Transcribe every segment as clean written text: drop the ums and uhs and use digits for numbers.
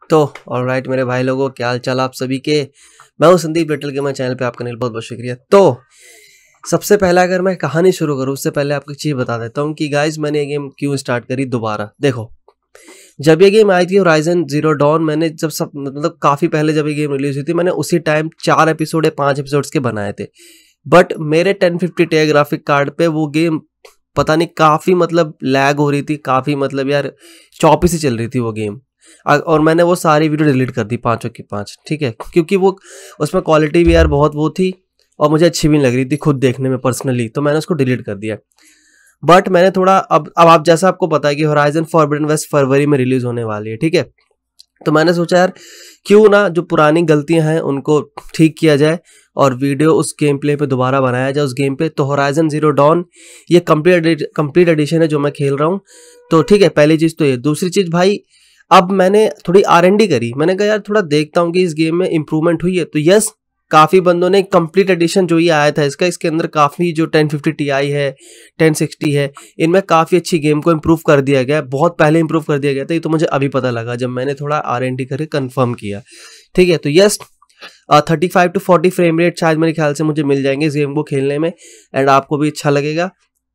तो ऑलराइट मेरे भाई लोगों, क्या हाल चाल आप सभी के। मैं हूं संदीप लिटिल गेमर, चैनल पे आपका बहुत बहुत शुक्रिया। तो सबसे पहले अगर मैं कहानी शुरू करूं उससे पहले आपको एक चीज़ बता देता हूं कि गाइज मैंने ये गेम क्यों स्टार्ट करी दोबारा। देखो, जब ये गेम आई थी होराइजन जीरो डॉन, मैंने जब सब मतलब काफ़ी पहले जब ये गेम रिलीज हुई थी, मैंने उसी टाइम 4 एपिसोड या 5 एपिसोड्स के बनाए थे। बट मेरे 1050 टी ग्राफिक कार्ड पे वो गेम पता नहीं काफ़ी मतलब लैग हो रही थी, काफ़ी मतलब यार चौपी सी चल रही थी वो गेम। और मैंने वो सारी वीडियो डिलीट कर दी, 5 की 5, ठीक है, क्योंकि वो उसमें क्वालिटी भी यार बहुत वो थी और मुझे अच्छी भी नहीं लग रही थी खुद देखने में पर्सनली, तो मैंने उसको डिलीट कर दिया। बट मैंने थोड़ा अब आप जैसा आपको पता है कि होराइजन फॉरबिडन वेस्ट फरवरी में रिलीज होने वाली है, ठीक है। तो मैंने सोचा यार क्यों ना जो पुरानी गलतियां हैं उनको ठीक किया जाए और वीडियो उस गेम प्ले पे दोबारा बनाया जाए उस गेम पे। तो होराइजन जीरो डॉन ये कंप्लीट एडिशन है जो मैं खेल रहा हूँ। तो ठीक है, पहली चीज़ तो ये। दूसरी चीज़ भाई, अब मैंने थोड़ी R&D करी, मैंने कहा यार थोड़ा देखता हूँ कि इस गेम में इंप्रूवमेंट हुई है। तो यस, काफ़ी बंदों ने कंप्लीट एडिशन जो ये आया था इसका, इसके अंदर काफ़ी जो 1050 Ti है, 1060 है, इनमें काफ़ी अच्छी गेम को इम्प्रूव कर दिया गया है। बहुत पहले इम्प्रूव कर दिया गया था, ये तो मुझे अभी पता लगा जब मैंने थोड़ा R&D करके कंफर्म किया, ठीक है। तो यस, 35 to 40 फ्रेम रेट शायद मेरे ख्याल से मुझे मिल जाएंगे इस गेम को खेलने में, एंड आपको भी अच्छा लगेगा।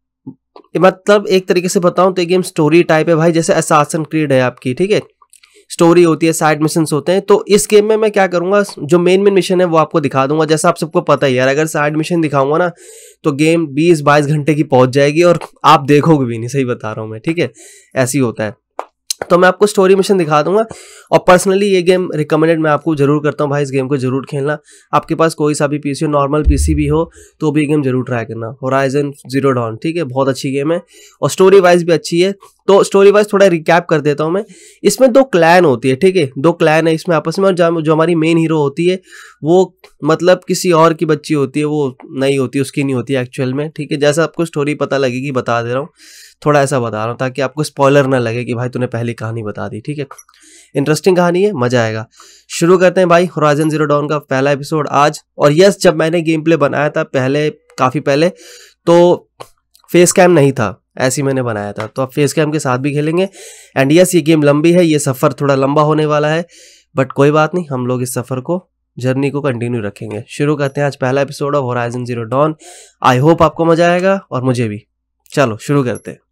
मतलब एक तरीके से बताऊं तो ये गेम स्टोरी टाइप है भाई, जैसे अससासिन क्रीड है आपकी, ठीक है। स्टोरी होती है, साइड मिशंस होते हैं। तो इस गेम में मैं क्या करूंगा, जो मेन मिशन है वो आपको दिखा दूंगा। जैसा आप सबको पता ही यार, अगर साइड मिशन दिखाऊंगा ना तो गेम 20-22 घंटे की पहुंच जाएगी और आप देखोगे भी नहीं, सही बता रहा हूं मैं, ठीक है। ऐसे ही होता है। तो मैं आपको स्टोरी मिशन दिखा दूंगा और पर्सनली ये गेम रिकमेंडेड मैं आपको जरूर करता हूँ भाई, इस गेम को जरूर खेलना। आपके पास कोई सा भी पीसी हो, नॉर्मल पीसी भी हो, तो भी ये गेम जरूर ट्राई करना, होराइजन जीरो डॉन, ठीक है। बहुत अच्छी गेम है और स्टोरी वाइज भी अच्छी है। तो स्टोरी वाइज थोड़ा रिकैप कर देता हूँ मैं। इसमें 2 क्लैन होती है, ठीक है, 2 क्लैन है इसमें आपस में। और जो हमारी मेन हीरो होती है वो मतलब किसी और की बच्ची होती है, वो नहीं होती, उसकी नहीं होती एक्चुअल में, ठीक है। जैसा आपको स्टोरी पता लगेगी बता दे रहा हूँ, थोड़ा ऐसा बता रहा हूँ ताकि आपको स्पॉइलर ना लगे कि भाई तूने पहली कहानी बता दी, ठीक है। इंटरेस्टिंग कहानी है, मजा आएगा। शुरू करते हैं भाई होराइजन जीरो डॉन का पहला एपिसोड आज। और यस, जब मैंने गेम प्ले बनाया था पहले, काफ़ी पहले, तो फेस कैम नहीं था, ऐसे ही मैंने बनाया था। तो अब फेस कैम के साथ भी खेलेंगे। एंड यस, ये गेम लंबी है, ये सफ़र थोड़ा लंबा होने वाला है, बट कोई बात नहीं, हम लोग इस सफ़र को, जर्नी को कंटिन्यू रखेंगे। शुरू करते हैं आज पहला episode of Horizon Zero Dawn. I hope आपको मजा आएगा और मुझे भी। चलो शुरू करते हैं।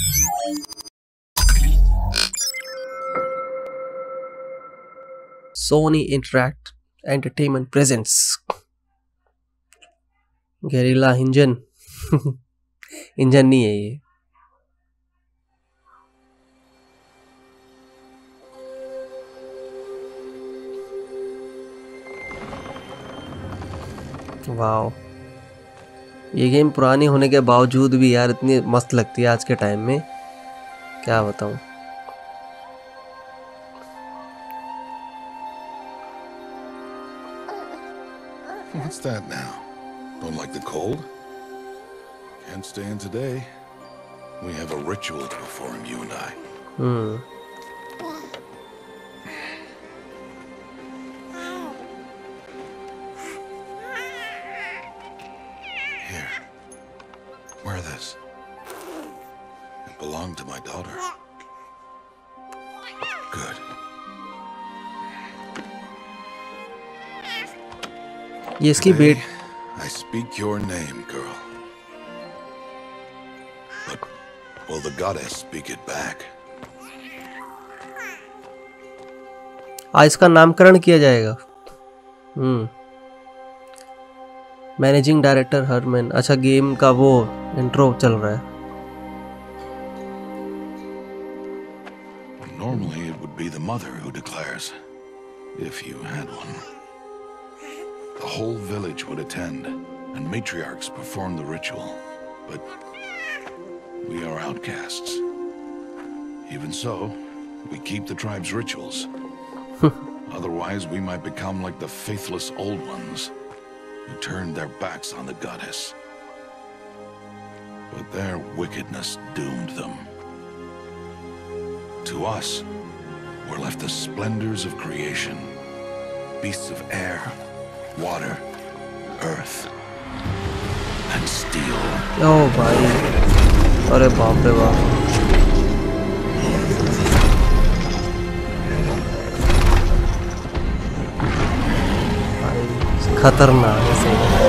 Sony interact entertainment presents Guerrilla engine. Engine नहीं है ये। वाओ, ये गेम पुरानी होने के बावजूद भी यार इतनी मस्त लगती है आज के टाइम में, क्या बताऊं। What's that now? Don't like the cold? Can't stay in today. We have a ritual to perform, you and I. Here. Wear this. It belonged to my daughter. Good. ये इसकी बेट। I speak your name, girl. But will the goddess speak it back? आज इसका नामकरण किया जाएगा। Managing director Hermen. अच्छा, game का वो इंट्रो चल रहा है। Normally it would be the mother who declares, if you had one. The whole village would attend, and matriarchs perform the ritual. But we are outcasts. Even so, we keep the tribe's rituals. Otherwise, we might become like the faithless old ones, who turned their backs on the goddess. But their wickedness doomed them. To us, were left the splendors of creation, beasts of air, water, earth, and steel. ओ भाई, अरे बाप रे बाप। खतरनाक है सही में।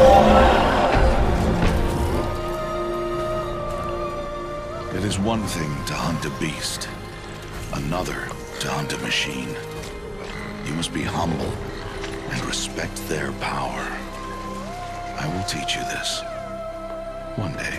It is one thing to hunt a beast, another to hunt a machine. You must be humble and respect their power. I will teach you this one day.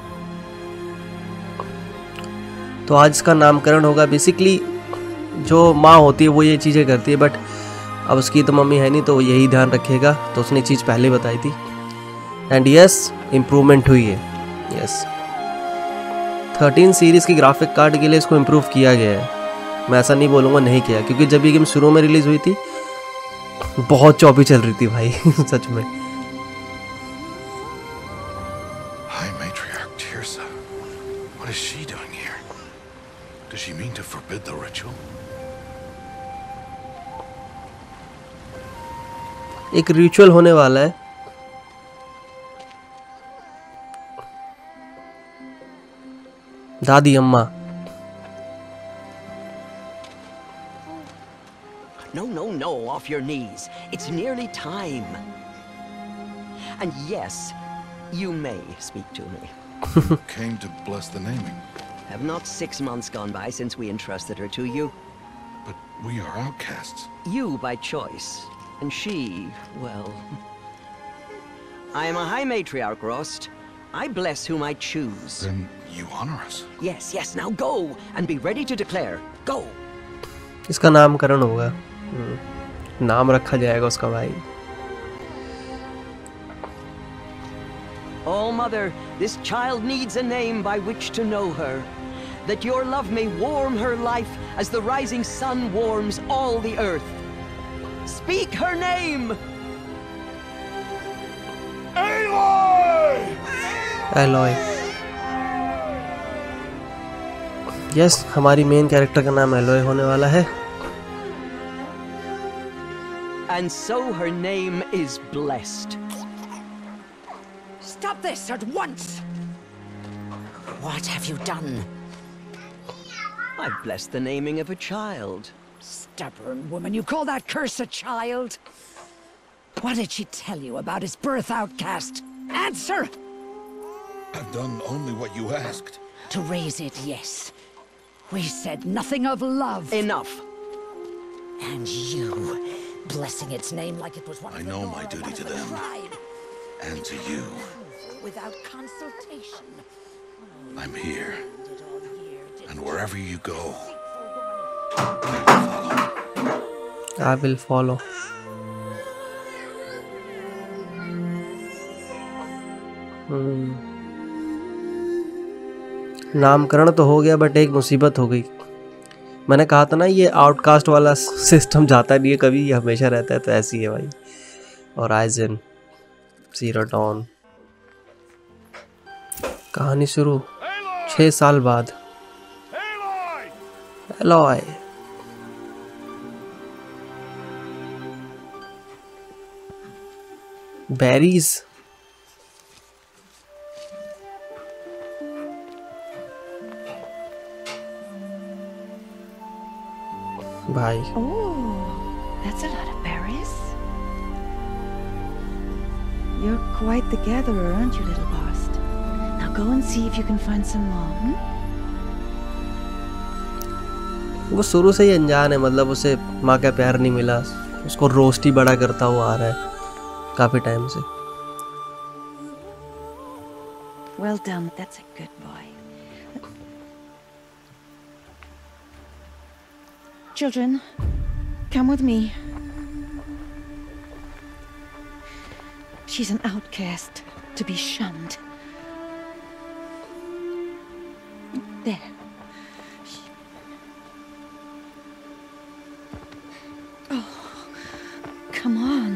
तो आज इसका नामकरण होगा। बेसिकली जो माँ होती है वो ये चीज़ें करती है, बट अब उसकी तो मम्मी है नहीं तो वो यही ध्यान रखेगा, तो उसने चीज़ पहले बताई थी। एंड यस, इम्प्रूवमेंट हुई है। यस, 13 सीरीज़ की ग्राफिक कार्ड के लिए इसको इम्प्रूव किया गया है। मैं ऐसा नहीं बोलूँगा नहीं किया, क्योंकि जब ये गेम शुरू में रिलीज़ हुई थी बहुत चौपी चल रही थी भाई सच में। High Matriarch Tirsa, what is she doing here? Does she mean to forbid the ritual? एक रिचुअल होने वाला है। दादी अम्मा। No, no, no, off your knees. It's nearly time. And yes, you may speak to me. Came to bless the naming, Have not 6 months gone by since we entrusted her to you? but we are outcasts. You by choice, and she, well... I am a High Matriarch, Rost. I bless whom I choose. Then you honor us. Yes, yes, now go, and be ready to declare. Go! इसका नामकरण होगा। नाम रखा जाएगा उसका भाई। Oh, Mother, this child needs a name by which to know her, that your love may warm her life as the rising sun warms all the earth. Speak her name! Aloy. Yes, हमारी main character का नाम alloy होने वाला है। And so her name is blessed. Stop this at once! What have you done? I've blessed the naming of a child. Stubborn woman, you call that curse a child? What did she tell you about his birth, outcast? Answer! I've done only what you asked. To raise it, yes. We said nothing of love. Enough. And you, blessing its name like it was one I of the know Nora, my duty one of to the them. tribe. And to you. Without consultation. I'm here. Did all year, did And wherever you go, deceitful woman. I will follow. I will follow. नामकरण तो हो गया, but एक मुसीबत हो गई। मैंने कहा था ना ये आउटकास्ट वाला सिस्टम जाता नहीं है कभी, ये हमेशा रहता है, तो ऐसी है भाई। और आइजन, ज़ीरो डॉन। कहानी शुरू 6 साल बाद। एलॉय। बेरीज। भाई Oh, that's a lot of berries. You're quite the gatherer, aren't you, little Bast? Now go and see if you can find some more. वो शुरू से ही अनजान है, मतलब उसे माँ का प्यार नहीं मिला, उसको रोस्ट ही बड़ा करता हुआ आ रहा है काफी टाइम से। Well done. That's a good boy. Children, come with me. She's an outcast, to be shunned. There. Oh, come on.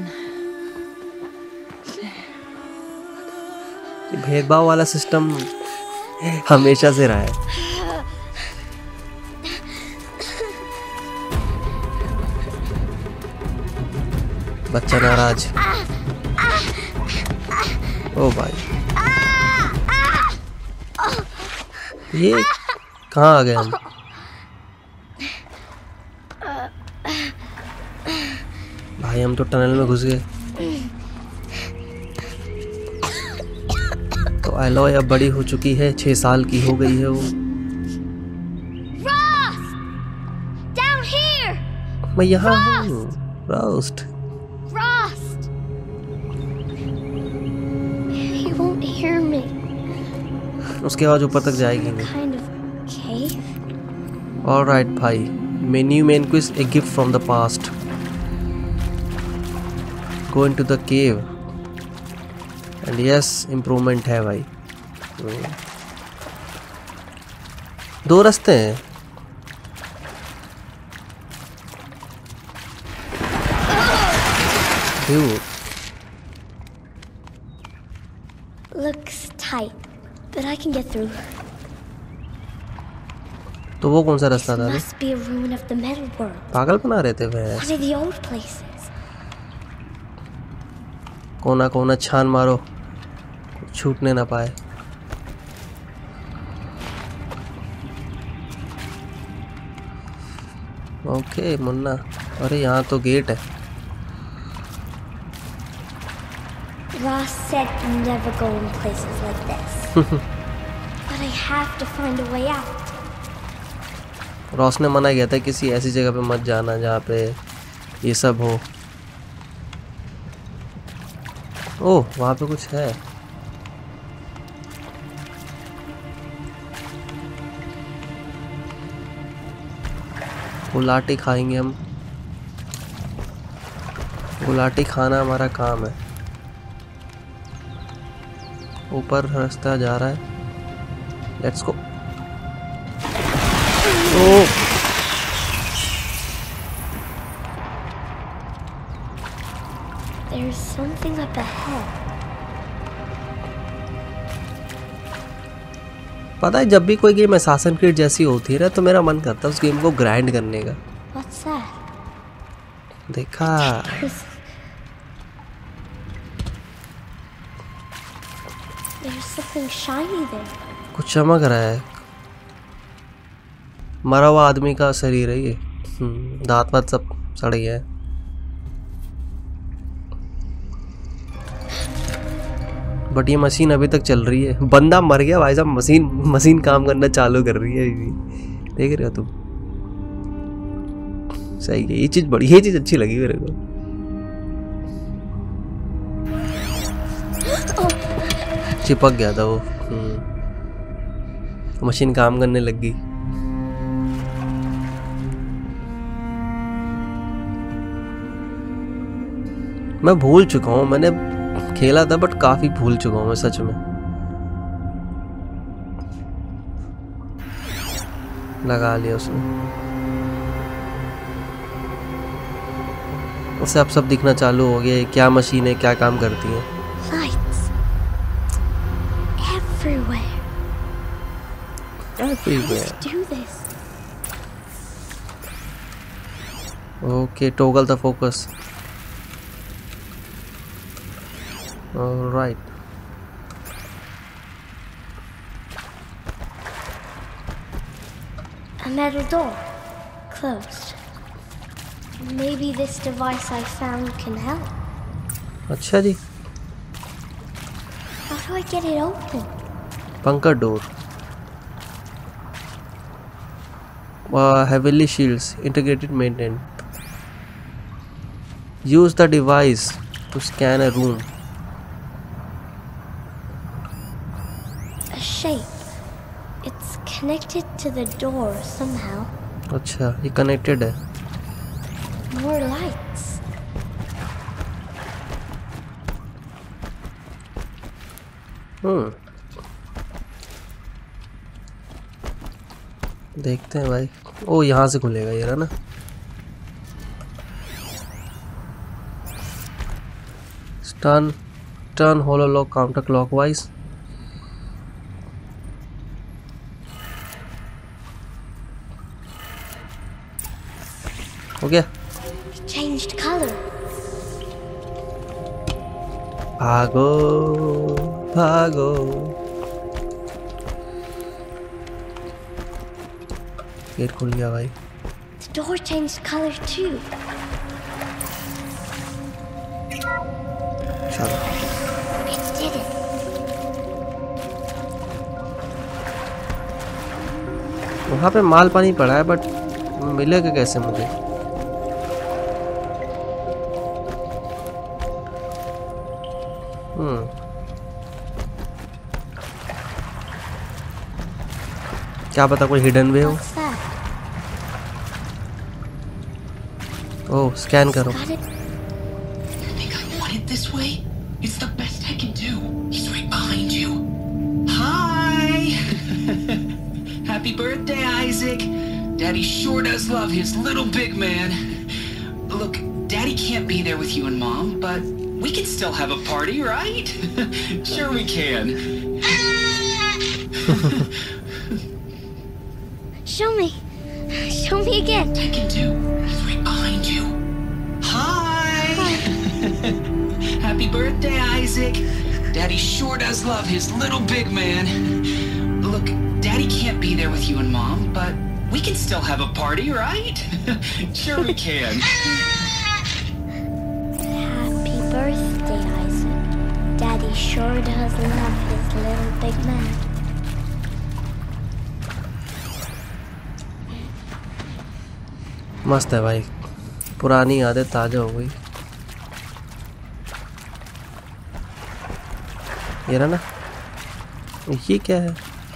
भेदभाव वाला सिस्टम हमेशा से रहा है। बच्चा नाराज। ओ भाई, ये कहाँ आ गए हम? भाई हम तो टनल में घुस गए। तो एलोय अब बड़ी हो चुकी है, 6 साल की हो गई है वो। Rost! Down here! मैं यहाँ हूँ। Rost. Rost! He won't hear me. उसके बाद ऊपर तक जाएगी नहीं। Kind of cave? ऑलराइट भाई, menu main quest, a gift from the past. Go into the cave and yes, improvement है भाई। 2 रास्ते हैं। Looks tight, but I can get through. तो वो कौन सा रास्ता था? Must be a ruin of the metal world. पागल बना रहे थे वे। What are the old places? कोना कोना छान मारो, छूटने ना पाए। ओके मुन्ना, अरे यहाँ तो गेट है। Ross said never go in places like this. But I have to find a way out. Rost ने मना किया था किसी ऐसी जगह पे मत जाना जहाँ पे ये सब हो। ओह, वहाँ पे कुछ है। गुलाटी खाएंगे हम। गुलाटी खाना हमारा काम है। ऊपर रास्ता जा रहा है, let's go. Oh, There's something up ahead. पता है जब भी कोई गेम असासिन क्रीड जैसी होती है ना तो मेरा मन करता है उस गेम को ग्राइंड करने का। What's that? देखा, There's something shiny there. कुछ चमक रहा है। मरा हुआ आदमी का शरीर है ये। दांत वात सब सड़ गया है। बट ये मशीन अभी तक चल रही है। बंदा मर गया भाई साहब, मशीन काम करना चालू कर रही है अभी भी। देख रहे हो तुम? सही है, ये चीज अच्छी लगी मेरे को। चिपक गया था वो। मशीन काम करने लग गई। मैं भूल चुका हूँ, मैंने खेला था बट काफी भूल चुका हूँ मैं सच में। लगा लिया उसने। उसे अब सब दिखना चालू हो गया, क्या मशीन है, क्या काम करती है। Lights. Everywhere. Everywhere. Let's do this. Okay, toggle the focus. All right. A metal door. Closed. Maybe this device I found can help. अच्छा जी। How do I get it open? Bunker door. Heavily shields. Integrated maintenance. Use the device to scan a room. A shape. It's connected to the door somehow. अच्छा, ये connected है। More lights. देखते हैं भाई। ओ, यहाँ से खुलेगा ये रहा ना। Turn hollow lock counterclockwise. हो गया। Changed color. भागो भागो। गेट खुल गया भाई। The door changed color too. चलो। It did it. वहाँ पे माल पानी पड़ा है बट मिलेगा कैसे मुझे? क्या पता कोई हिडन वे हो। What's that? ओह स्कैन करो। Got it. You think I want it this way? It's the best I can do. He's right behind you. Hi! Happy birthday, Isaac. Daddy sure does love his little big man. Look, Daddy can't be there with you and Mom, but we can still have a party, right? Sure we can. Show me. Show me again. I can do. He's right behind you. Hi! Happy birthday, Isaac. Daddy sure does love his little big man. Look, Daddy can't be there with you and Mom, but we can still have a party, right? Sure we can. Happy birthday, Isaac. Daddy sure does love his little big man. मस्त है भाई, पुरानी यादें ताजा हो गई। ये रहा ना, ये क्या है?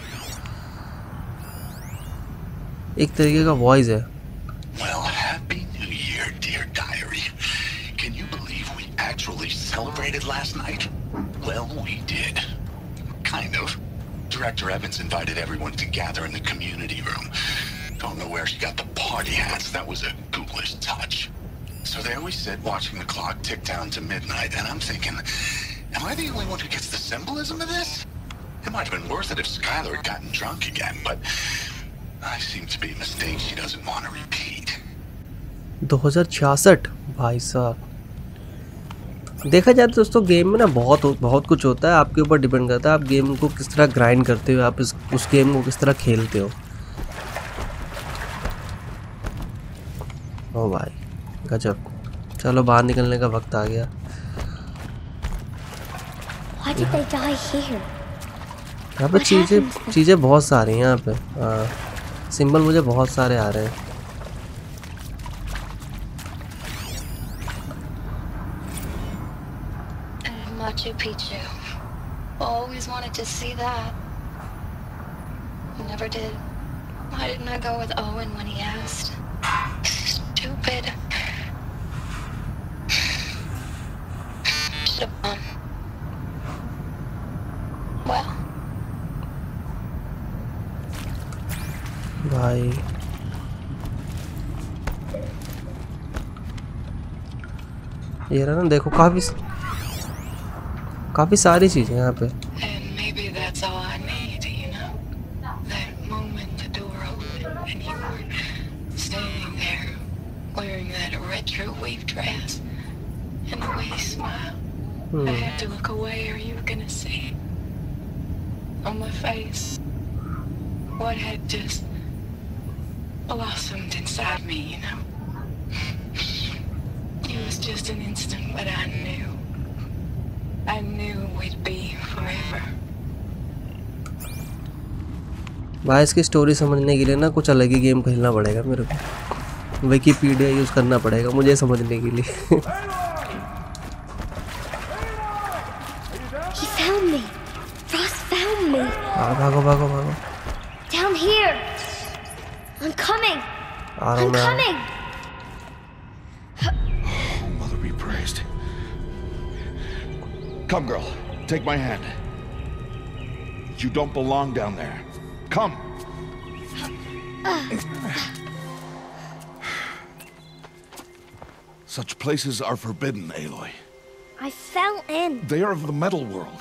एक तरीके का वॉइस है। Well, happy New Year, dear diary. Can you believe we actually celebrated last night? Well, we did. Kind of. Director Evans invited everyone to gather in the community room. Don't know where she got the party hats. That was a ghoulish touch. So there we sit, watching the clock tick down to midnight, and I'm thinking, am I the only one who gets the symbolism of this? It might have been worth it if Skylar had gotten drunk again, but I seem to be a mistake she doesn't want to repeat. 2066 भाई साहब। देखा जाए तो दोस्तों game में ना बहुत कुछ होता है, आपके ऊपर डिपेंड करता है आप गेम को किस तरह ग्राइंड करते हो, आप उस गेम को किस तरह खेलते हो। ओ भाई गजब। चलो बाहर निकलने का वक्त आ गया। Why did they die here? यहाँ पे चीज़ें बहुत सारी हैं यहाँ पे। सिंबल मुझे बहुत सारे आ रहे हैं। Machu Picchu. Always wanted to see that. Never did. Why didn't I go with Owen when he asked? Stupid. Should've gone. Well. भाई ये रहा ना, देखो काफी सारी चीजें यहाँ पे। And maybe that's all I need, you know? That moment the door opened and you were standing there wearing that retro wave dress and the way you smiled. I had to look away or you were gonna see on my face what had just blossomed inside me, you know? It was just an instant, but I knew we'd be forever. भाई इसकी story समझने के लिए ना कुछ अलग ही game खेलना पड़ेगा मेरे को, विकिपीडिया यूज करना पड़ेगा मुझे समझने के लिए। He found me. Ross found me. भागो भागो भागो। Down here. I'm coming. आ रहा हूँ I'm मैं। coming. Oh, Mother be praised. Come, girl. Take my hand. You don't belong down there. Come. Such places are forbidden, Aloy. I fell in. They are of the metal world.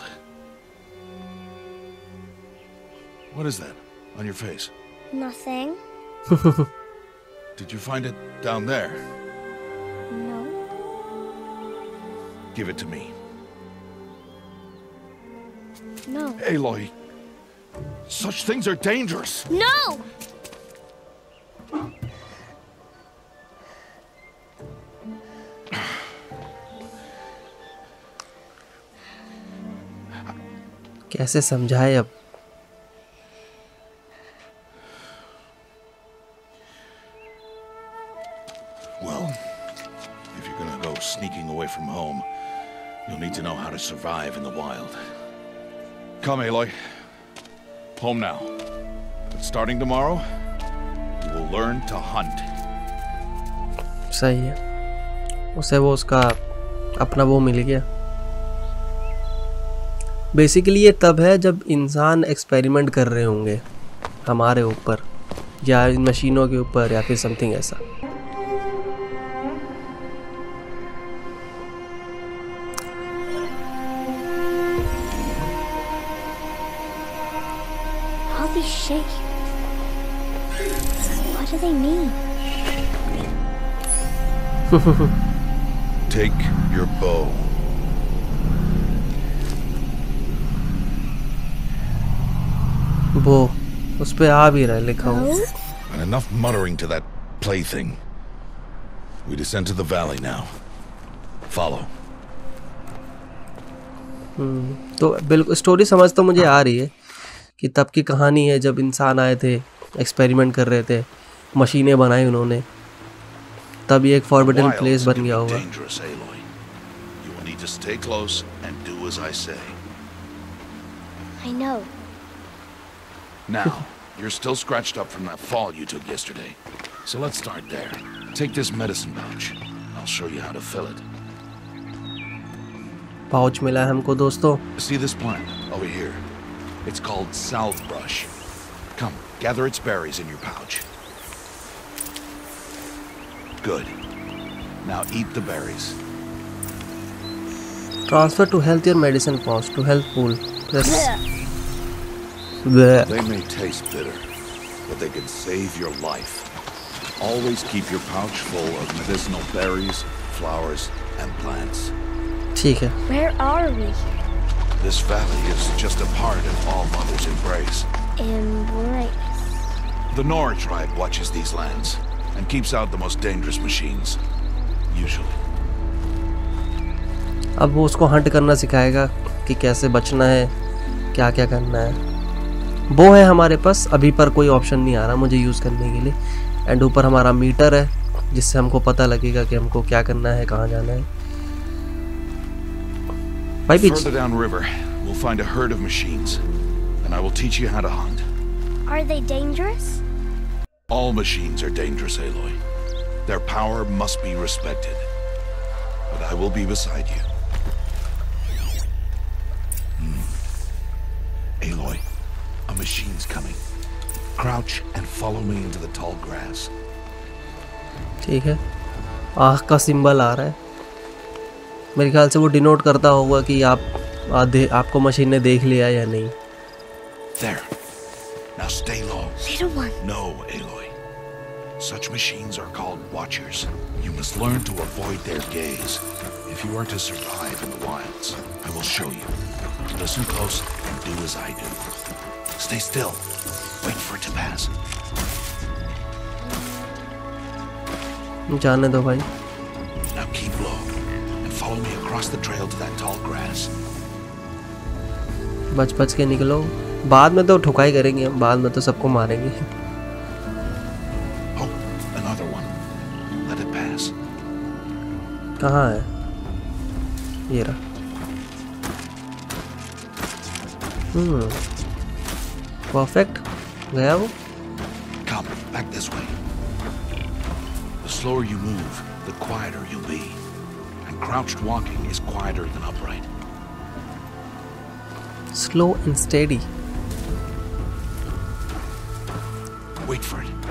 What is that on your face? Nothing. Did you find it down there? No. Give it to me. No. Aloy, such things are dangerous. No! कैसे समझाए अब? Well, if you're gonna go sneaking away from home, you'll need to know how to survive in the wild. Come, Aloy. Home now. But starting tomorrow, you will learn to hunt. सही है, उसे वो उसका अपना वो मिल गया। Basically ये तब है जब इंसान एक्सपेरिमेंट कर रहे होंगे हमारे ऊपर या इन मशीनों के ऊपर या फिर समथिंग ऐसा। All these shapes. What do they mean? Take your bow. वो उस पे आ भी रहा है लिखा हुआ। And enough muttering to that plaything. We descend to the valley now. Follow. तो बिल्कुल स्टोरी समझ तो मुझे आ रही है कि तब की कहानी है जब इंसान आए थे, एक्सपेरिमेंट कर रहे थे, मशीनें बनाई उन्होंने, तब ये एक फॉरबिडन प्लेस बन गया होगा। Dangerous, Aloy. You will need to stay close and do as I say. I know. Now, you're still scratched up from that fall you took yesterday. So let's start there. Take this medicine pouch. I'll show you how to fill it. Pouch मिला है हमको दोस्तों। See this plant over here? It's called salve brush. Come, gather its berries in your pouch. Good. Now eat the berries. Transfer to health your medicine pouch to health pool. Press. They may taste bitter, but they can save your life. Always keep your pouch full of medicinal berries, flowers, and plants. ठीक है। Where are we? This valley is just a part of All Mother's embrace. Embrace. The Nora tribe watches these lands and keeps out the most dangerous machines. Usually. अब वो उसको Hunt करना सिखाएगा कि कैसे बचना है, क्या क्या करना है। वो है हमारे पास अभी पर कोई ऑप्शन नहीं आ रहा मुझे यूज़ करने के लिए। एंड ऊपर हमारा मीटर है जिससे हमको पता लगेगा कि हमको क्या करना है, कहाँ जाना है। भाई पीछे। Further downriver, we'll find a herd of machines, and I will teach you how to hunt. Are they dangerous? All machines are dangerous, Aloy. Their power must be respected. But I will be beside you. Aloy, a machine's coming. Crouch and follow me into the tall grass. ठीक है, आँख का symbol आ रहा है। मेरे ख्याल से वो डिनोट करता होगा कि आपको मशीन ने देख लिया या नहीं। There. Now stay low. Little one. No, Aloy. Such machines are called Watchers. You must learn to avoid their gaze if you are to survive in the wilds. I will show you. Listen close and do as I do. Stay still. Wait for it to pass. जाने दो भाई। Now keep low and follow me across the trail to that tall grass. बच बच के निकलो, बाद में तो ठुकाई करेंगे हम, बाद में तो सबको मारेंगे। Oh, another one. Let it pass. कहाँ है? ये रहा। परफेक्ट, गया वो। Come, back this way. The slower you move, the quieter you'll be. And crouched walking is quieter than upright. Slow and steady. Wait for it.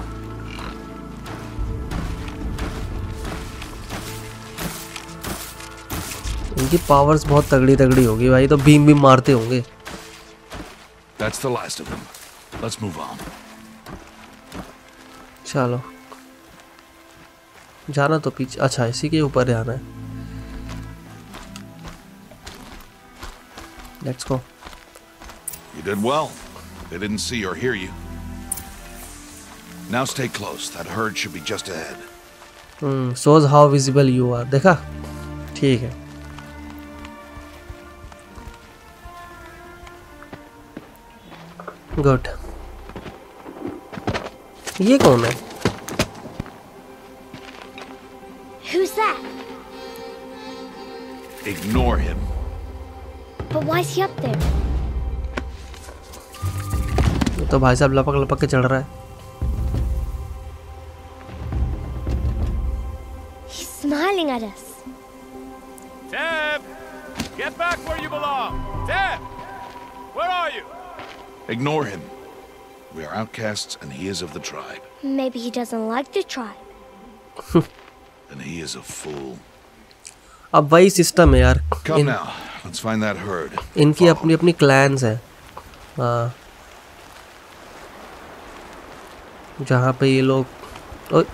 इनकी powers बहुत तगड़ी तगड़ी होगी भाई, तो बीम भी मारते होंगे। That's the last of them. Let's move on. चलो जाना तो पीछे, अच्छा इसी के ऊपर जाना है। Let's go. You did well. They didn't see or hear you. Now stay close. That herd should be just ahead. Shows how visible you are. देखा? ठीक है। गुड। ये कौन है? Who's that? Ignore him. But why is he up there? तो भाई साहब लपक लपक के चढ़ रहा है। He's smiling at us. Teb! Get back where you belong! Teb! Where are you? Ignore him. We are outcasts and he is of the tribe. Maybe he doesn't like the tribe. And he is a fool. अब वही system है यार। Come now, let's find that herd. इनकी अपनी अपनी clans है। हाँ, जहाँ पे ये लोग, ओए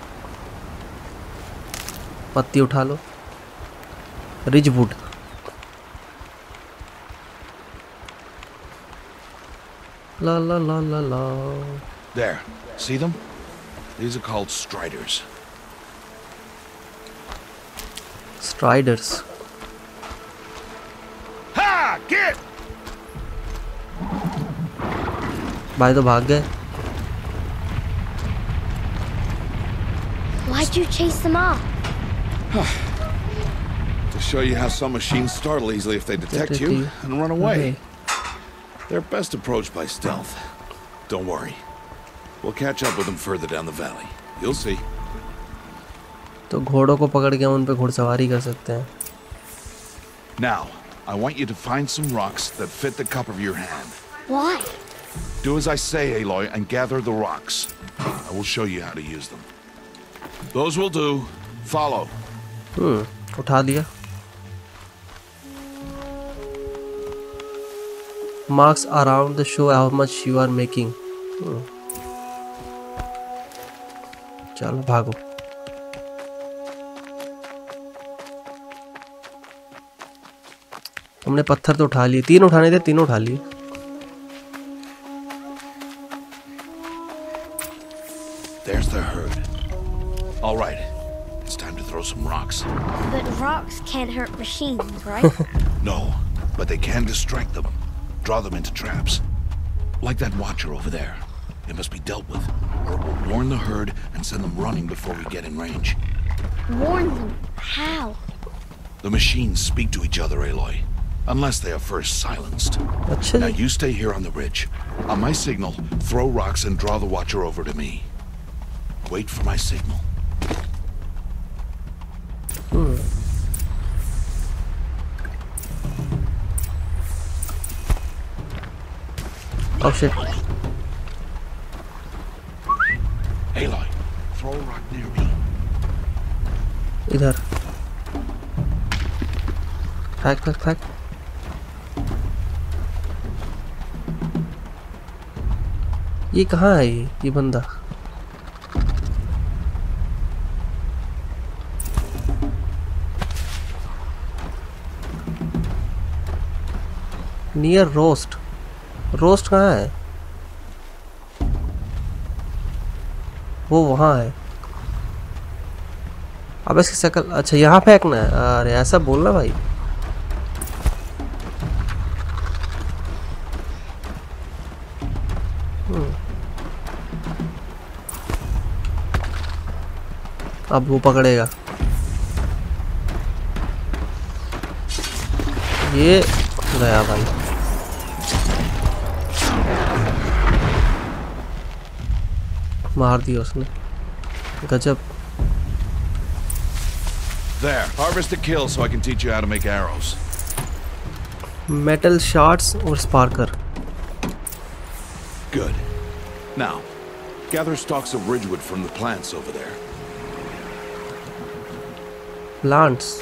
पत्ती उठा लो। रिजवुड। ला ला ला ला ला। There, see them? These are called striders. Striders. Ha! Get! भाई तो भाग गए। Why'd you chase them off? To show you how some machines startle easily if they detect you and run away. They're best approached by stealth. Don't worry. We'll catch up with them further down the valley. You'll see. तो घोड़ों को पकड़ के हम उन पे घुड़सवारी कर सकते हैं। Now, I want you to find some rocks that fit the cup of your hand. Why? Do as I say, Aloy, and gather the rocks. I will show you how to use them. Those will do. Follow. उठा लिया। Marks around the show how much you are making. चलो भागो। हमने पत्थर तो उठा लिए, 3 उठाने थे, तीनों उठा लिए। There's the herd. All right. It's time to throw some rocks. But rocks can't hurt machines, right? No, but they can distract them. Draw them into traps. Like that watcher over there. It must be dealt with, or it will warn the herd and send them running before we get in range. Warn them. How? The machines speak to each other, Aloy. Unless they are first silenced. अच्छा Now ji. you stay here on the ridge. On my signal, throw rocks and draw the watcher over to me. Wait for my signal. Oh shit। Aloy, throw a rock near me. इधर फेंक फेंक फेंक। ये कहाँ है ये बंदा? Near roast. Roast कहाँ है? वो वहाँ है। अब इसकी शक्ल, अच्छा यहाँ फेंकना है। अरे ऐसा बोलना भाई। अब वो पकड़ेगा। ये गया भाई। मार दिया उसने। गजब। There, harvest a kill so I can teach you how to make arrows. Metal shards और sparker. Good. Now, gather stalks of ridgewood from the plants over there. Plants.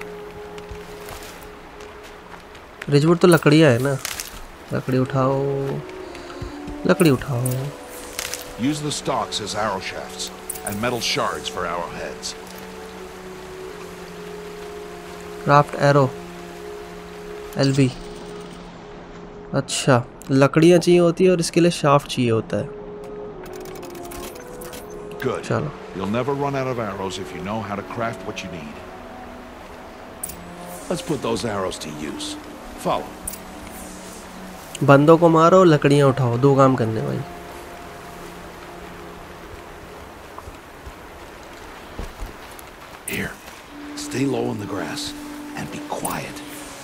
Ridgewood तो लकड़ियाँ है ना। लकड़ी उठाओ, लकड़ी उठाओ। Use the stalks as arrow shafts and metal shards for arrowheads. Craft arrow LB. अच्छा, लकड़ियाँ चाहिए होती है और इसके लिए शाफ्ट चाहिए होता है। Good. चलो। You'll never run out of arrows if you know how to craft what you need. Let's put those arrows to use. Follow. बंदों को मारो, लकड़ियाँ उठाओ, 2 काम करने भाई। Here. Stay low in the grass and be quiet.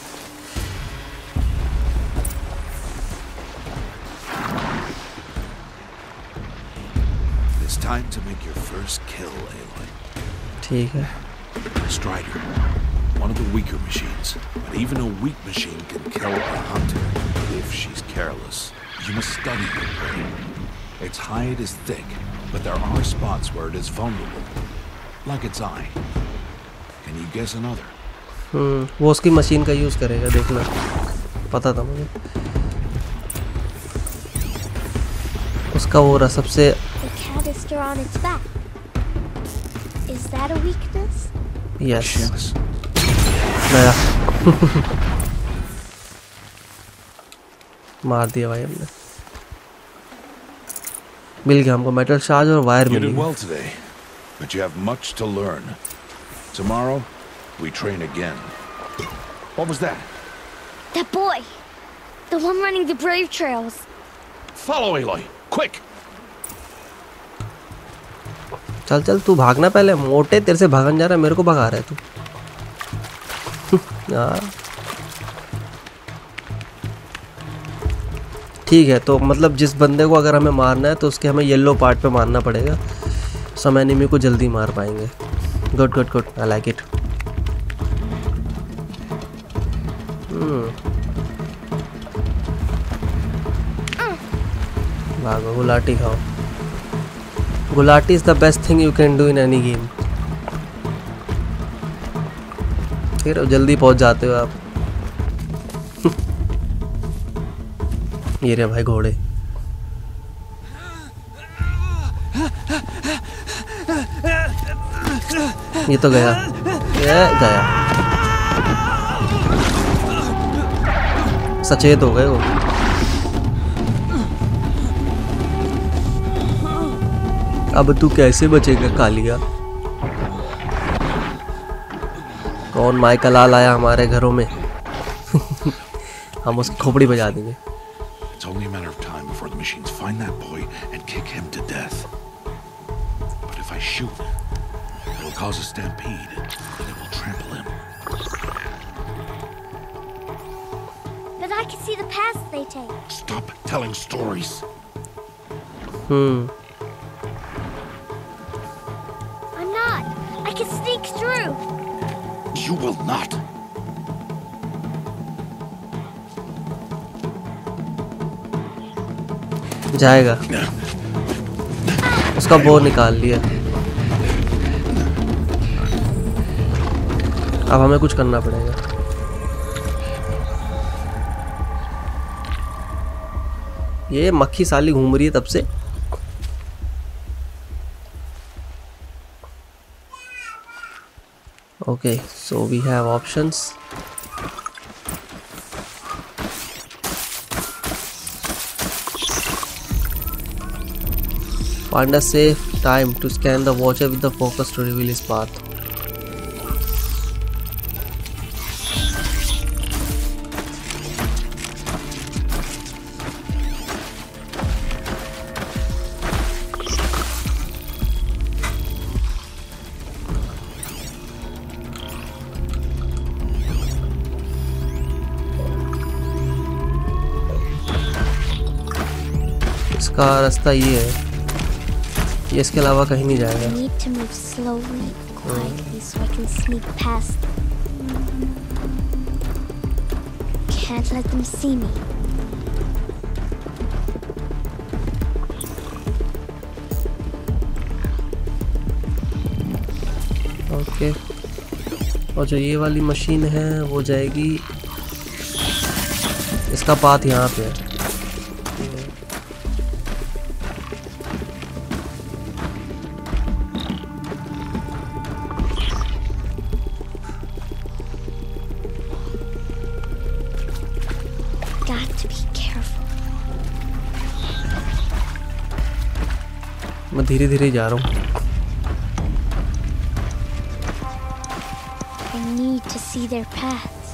It's time to make your first kill, Aloy. ठीक है. Strider, one of the weaker machines, but even a weak machine can kill a hunter if she's careless. You must study your prey. Its hide is thick, but there are spots where it is vulnerable, like its eye. Can you guess another? वो उसकी machine का use करेगा, देखना. पता था मुझे. उसका वो रहा सबसे. The canister on its back. Is that a weakness? Yes. नया. मार दिया भाई हमने. मिल गया हमको मेटल चार्ज और वायर मिल You did गई. well today, but you have much to learn. Tomorrow, we train again. What was that? That boy! The one running the brave trails. Follow Aloy, quick! चल चल तू भागना पहले. मोटे तेरे से भागन जा रहा है, मेरे को भगा रहा है तू. यार ठीक है. तो मतलब जिस बंदे को अगर हमें मारना है तो उसके हमें येलो पार्ट पे मारना पड़ेगा, सो हम एनिमी को जल्दी मार पाएंगे. Good good good, I like it. भागो, गुलाटी खाओ. गुलाटी is the best thing you can do in any game. फिर जल्दी पहुंच जाते हो आप. ये रे भाई घोड़े. ये तो गया. ये गया. सचेत हो गए वो. अब तू कैसे बचेगा कालिया? कौन माइकल लाल आया हमारे घरों में? हम उसकी खोपड़ी बजा देंगे. It's only a matter of time before the machines find that boy and kick him to death. But if I shoot, it'll cause a stampede, and it will trample him. But I can see the paths they take. Stop telling stories. I'm not. I can sneak through. You will not. जाएगा. उसका बो निकाल लिया. अब हमें कुछ करना पड़ेगा. ये मक्खी साली घूम रही है तब से. Okay, so we have options. Find a safe time to scan the watcher with the focus to reveal his path. इसका रास्ता ये है. ये इसके अलावा कहीं नहीं जाएगा. I need to move slowly, quietly, so I can sneak past them. Can't let them see me. Okay. और जो ये वाली मशीन है वो जाएगी. इसका पाथ यहाँ पे है. मैं धीरे धीरे जा रहा हूँ. I need to see their paths.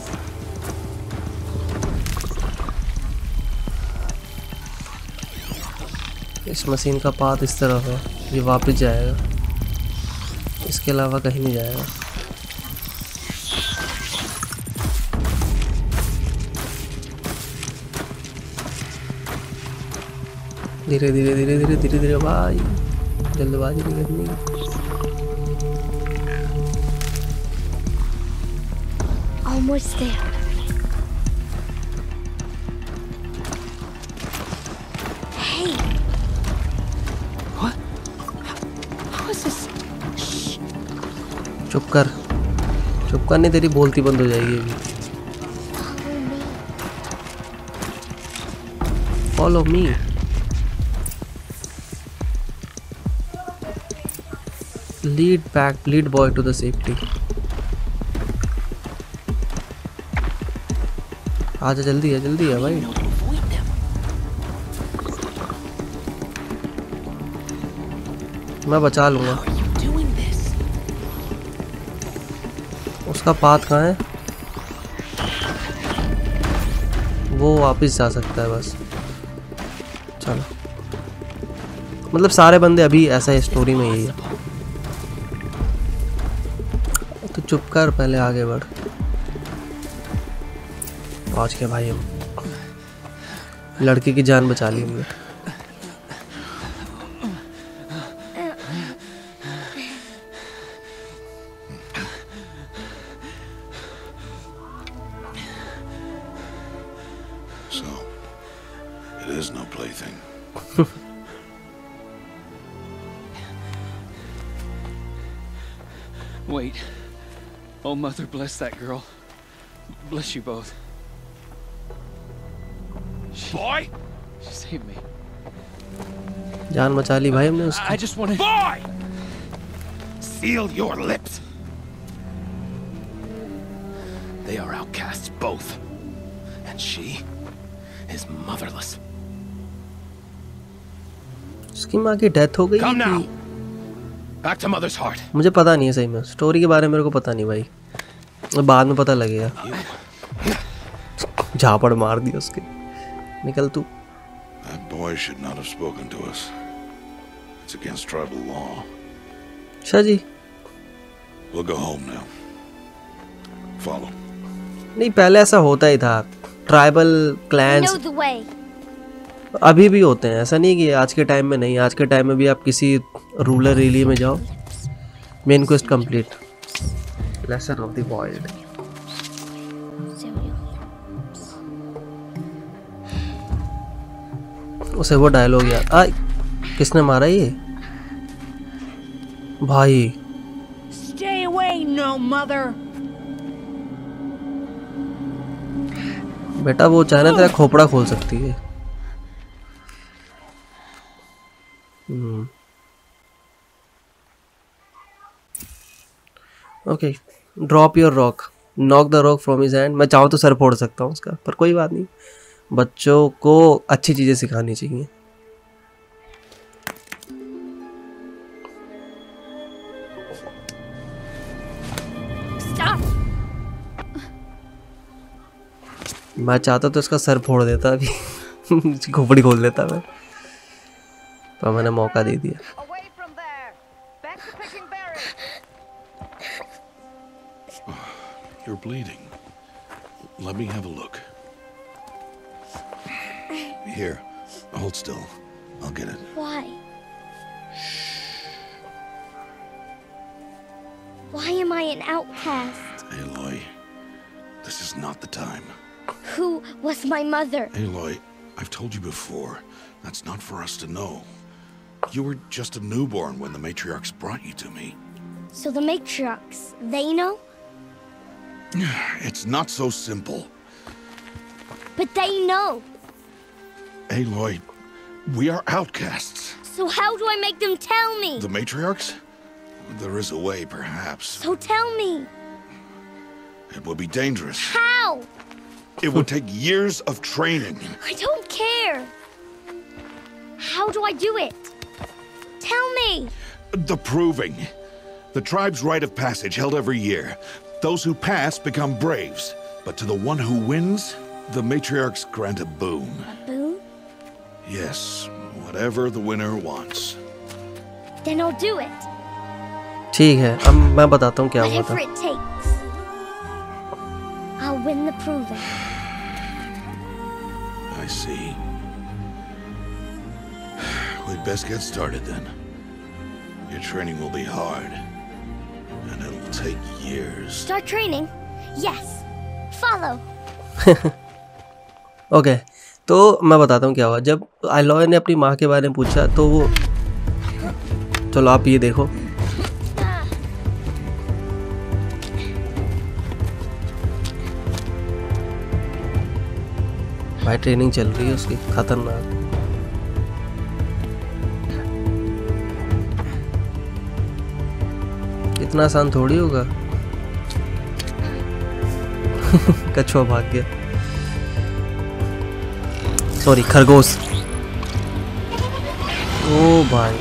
इस मशीन का पाथ इस तरफ है. ये वापस जाएगा. इसके अलावा कहीं नहीं जाएगा. धीरे धीरे धीरे धीरे धीरे धीरे भाई, जल्दबाजी नहीं करनी। Almost there. Hey. What? How is this? Shh. चुप कर, चुप कर, नहीं तेरी बोलती बंद हो जाएगी अभी। Follow me. Lead boy to the safety. आजा, जल्दी है भाई। मैं बचा लूंगा। उसका पाथ कहाँ है? वो वापस जा सकता है बस। चलो, मतलब सारे बंदे अभी ऐसा है, स्टोरी में यही है। तो चुप कर, पहले आगे बढ़। पहुंच के भाई हम लड़की की जान बचा ली हमने। So, it is no plaything. Wait. Oh, Mother, bless that girl. Bless you both. Boy! She saved me. जान बचा ली भाई हमने उसकी। I just wanted... Boy! Seal your lips. They are outcasts, both. And she is motherless. उसकी माँ की death हो गई Come now. थी। Back to Mother's heart. मुझे पता नहीं है सही में, स्टोरी के बारे में मेरे को पता नहीं भाई, बाद में पता लगेगा। झापड़ मार दिया उसके। निकल तू। That boy should not have spoken to us. It's against tribal law. अच्छा जी। We'll go home now. Follow. नहीं, पहले ऐसा होता ही था, tribal I clans know the way. अभी भी होते हैं, ऐसा नहीं कि आज के टाइम में नहीं। आज के टाइम में भी आप किसी रूरल एरिया में जाओ, main quest complete, lesson of the wild. उसे वो डायलॉग यार, आ किसने मारा ये भाई? Stay away, no mother. बेटा वो चाहे ना तेरा खोपड़ा खोल सकती है। Okay, drop your rock, knock the rock from his hand. मैं चाहूँ तो सर फोड़ सकता हूँ उसका, पर कोई बात नहीं, बच्चों को अच्छी चीज़ें सिखानी चाहिए। Stop. मैं चाहता तो इसका सर फोड़ देता अभी, खोपड़ी खोल देता मैं, पर मैंने मौका दे दिया। Away from there. Back to picking berries. You're bleeding. Let me have a look. Here, hold still. I'll get it. Why? Why am I an outcast? Aloy, this is not the time. Who was my mother? Aloy, I've told you before, that's not for us to know. You were just a newborn when the matriarchs brought you to me. So the matriarchs, they know? It's not so simple. But they know. Aloy, we are outcasts. So how do I make them tell me? The matriarchs? There is a way, perhaps. So tell me. It would be dangerous. How? It would take years of training. I don't care. How do I do it? Tell me. The proving. The tribe's rite of passage held every year. Those who pass become braves. But to the one who wins, the matriarchs grant a boon. A boon? Yes, whatever the winner wants. Then I'll do it. ठीक है, अब मैं बताता हूँ क्या हुआ था। Whatever it takes. I'll win the proving. I see. We'd best get started then. Your training will be hard, and it'll take years. Start training? Yes. Follow. Okay तो मैं बताता हूँ क्या हुआ। जब एलॉय ने अपनी माँ के बारे में पूछा तो वो, चलो आप ये देखो, भाई ट्रेनिंग चल रही है उसकी खतरनाक। इतना आसान थोड़ी होगा। कछुआ भाग गया, सॉरी खरगोश। ओ भाई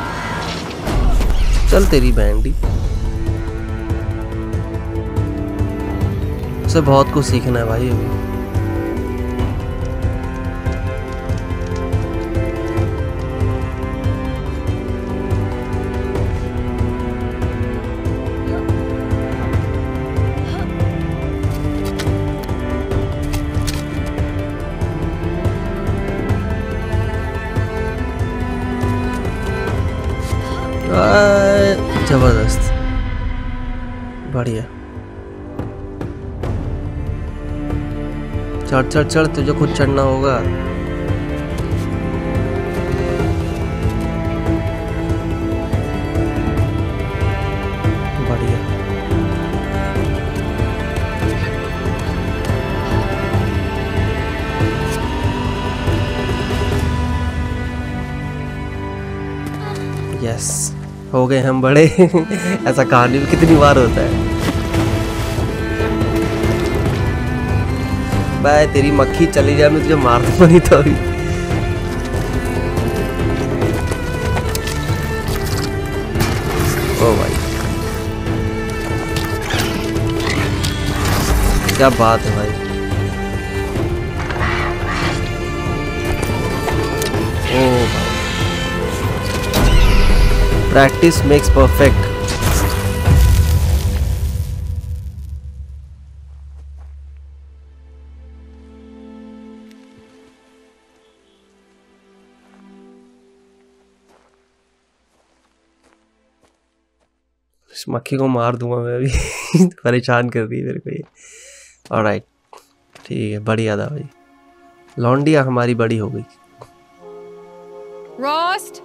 चल तेरी बैंडी, उसे बहुत कुछ सीखना है भाई अभी। जबरदस्त, बढ़िया। चढ़ चढ़ चढ़, तुझे खुद चढ़ना होगा। बढ़िया। यस, हो गए हम बड़े। ऐसा कहानी में कितनी बार होता है। भाई तेरी मक्खी चली जाए, मैं तुझे मार दूंगा नहीं तो अभी। ओ भाई क्या बात है भाई। ओ भाई, प्रैक्टिस मेक्स परफेक्ट। इस मक्खी को मार दूंगा मैं अभी। परेशान कर रही है मेरे को ये। ऑलराइट, ठीक है, बढ़िया था भाई। लौंडिया हमारी बड़ी हो गई। Rost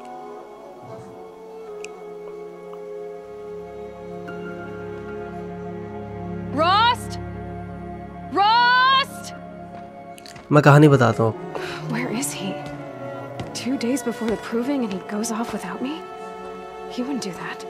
Rost! Rost! मैं कहानी बताता हूँ। Where is he? 2 days before the proving and he goes off without me? He wouldn't do that.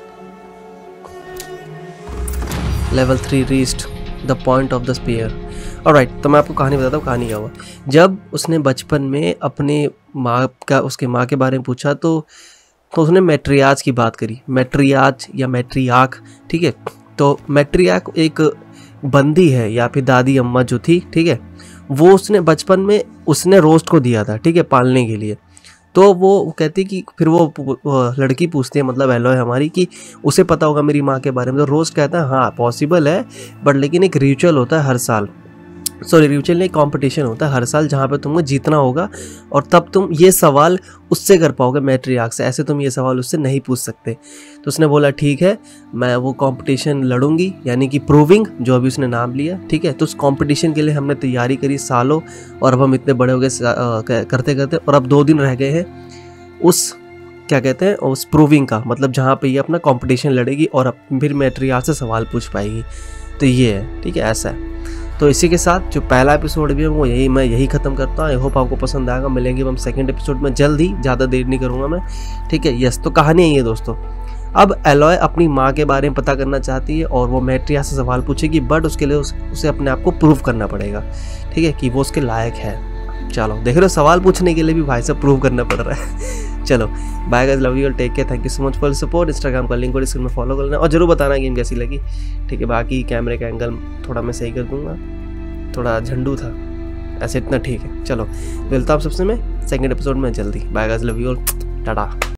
Level 3 reached the point of the spear. Alright, तो मैं आपको कहानी बताता हूँ। कहानी क्या हुआ। जब उसने बचपन में अपने उसके माँ के बारे में पूछा तो उसने मैट्रियाज की बात करी। मैट्रियाज या मैट्रियाक, ठीक है। तो मैट्रियाक एक बंदी है या फिर दादी अम्मा जो थी, ठीक है, वो उसने बचपन में उसने रोस्ट को दिया था, ठीक है, पालने के लिए। तो वो कहती कि फिर वो लड़की पूछती है, मतलब एलॉय हमारी, कि उसे पता होगा मेरी माँ के बारे में। तो रोस्ट कहता है हाँ पॉसिबल है, बट लेकिन एक रिचुअल होता है हर साल, सॉरी रिचुअल नहीं, कंपटीशन होता है हर साल जहाँ पे तुमको जीतना होगा और तब तुम ये सवाल उससे कर पाओगे मैट्रियार्क से। ऐसे तुम ये सवाल उससे नहीं पूछ सकते। तो उसने बोला ठीक है, मैं वो कंपटीशन लड़ूंगी, यानी कि प्रूविंग, जो अभी उसने नाम लिया, ठीक है। तो उस कंपटीशन के लिए हमने तैयारी करी सालों, और अब हम इतने बड़े हो गए करते करते, और अब 2 दिन रह गए हैं उस क्या कहते हैं उस प्रूविंग का, मतलब जहाँ पे ये अपना कंपटीशन लड़ेगी और अब फिर मैट्रियार्क से सवाल पूछ पाएगी। तो ये है, ठीक है, ऐसा है। तो इसी के साथ जो पहला एपिसोड भी है वो मैं यही ख़त्म करता हूँ। आई होप आपको पसंद आएगा। मिलेंगे हम सेकंड एपिसोड में जल्द ही, ज़्यादा देर नहीं करूँगा मैं, ठीक है। यस, तो कहानी यही है दोस्तों। अब एलॉय अपनी माँ के बारे में पता करना चाहती है और वो मैट्रिया से सवाल पूछेगी, बट उसके लिए उसे अपने आप को प्रूव करना पड़ेगा, ठीक है, कि वो उसके लायक है। चलो देख रहे हो, सवाल पूछने के लिए भी भाई साहब प्रूव करना पड़ रहा है। चलो bye guys, love you all, take care, thank you so much for support. Instagram का लिंक और स्क्रीन में फॉलो कर लेना और जरूर बताना गेम कैसी लगी, ठीक है। बाकी कैमरे का एंगल थोड़ा मैं सही कर दूंगा, थोड़ा झंडू था, ऐसे इतना ठीक है। चलो मिलता हूँ सबसे मैं सेकंड एपिसोड में जल्दी। Bye guys, love you all, Tata.